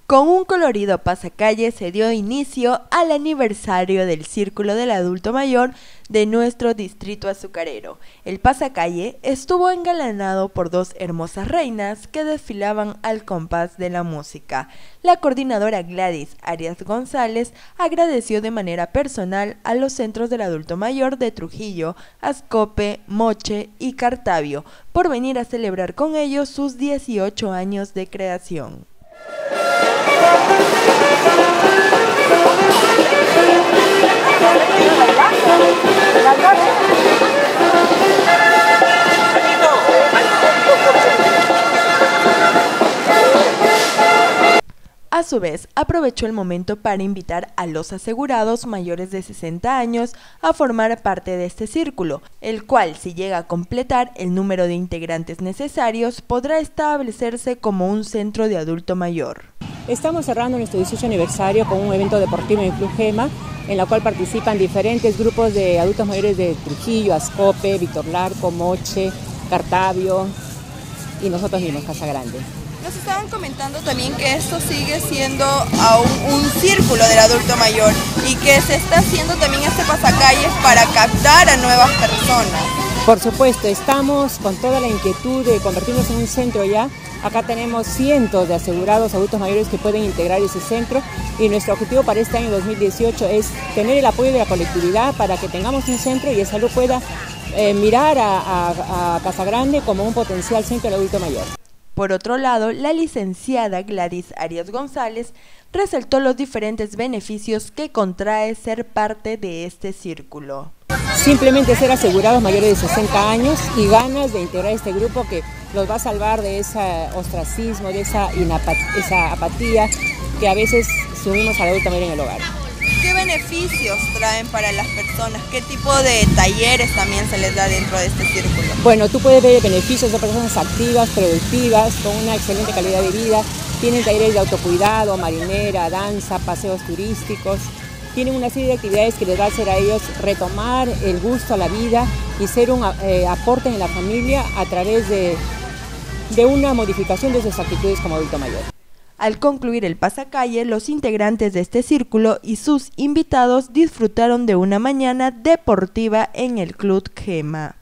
Con un colorido pasacalle se dio inicio al aniversario del Círculo del Adulto Mayor de nuestro distrito azucarero. El pasacalle estuvo engalanado por dos hermosas reinas que desfilaban al compás de la música. La coordinadora Gladys Arias González agradeció de manera personal a los centros del adulto mayor de Trujillo, Ascope, Moche y Cartavio por venir a celebrar con ellos sus 18 años de creación. A su vez, aprovechó el momento para invitar a los asegurados mayores de 60 años a formar parte de este círculo, el cual, si llega a completar el número de integrantes necesarios, podrá establecerse como un centro de adulto mayor. Estamos cerrando nuestro 18 aniversario con un evento deportivo en el Club Gema, en la cual participan diferentes grupos de adultos mayores de Trujillo, Ascope, Víctor Larco, Moche, Cartavio y nosotros mismos, Casa Grande. Nos estaban comentando también que esto sigue siendo aún un círculo del adulto mayor y que se está haciendo también este pasacalles para captar a nuevas personas. Por supuesto, estamos con toda la inquietud de convertirnos en un centro ya. Acá tenemos cientos de asegurados adultos mayores que pueden integrar ese centro y nuestro objetivo para este año 2018 es tener el apoyo de la colectividad para que tengamos un centro y de salud pueda mirar a Casa Grande como un potencial centro del adulto mayor. Por otro lado, la licenciada Gladys Arias González resaltó los diferentes beneficios que contrae ser parte de este círculo. Simplemente ser asegurados mayores de 60 años y ganas de integrar este grupo que los va a salvar de ese ostracismo, de esa apatía que a veces subimos al adulto mayor en el hogar. ¿Qué beneficios traen para las personas? ¿Qué tipo de talleres también se les da dentro de este círculo? Bueno, tú puedes ver beneficios de personas activas, productivas, con una excelente calidad de vida. Tienen talleres de autocuidado, marinera, danza, paseos turísticos. Tienen una serie de actividades que les va a hacer a ellos retomar el gusto a la vida y ser un aporte en la familia a través de una modificación de sus actitudes como adulto mayor. Al concluir el pasacalle, los integrantes de este círculo y sus invitados disfrutaron de una mañana deportiva en el Club Gema.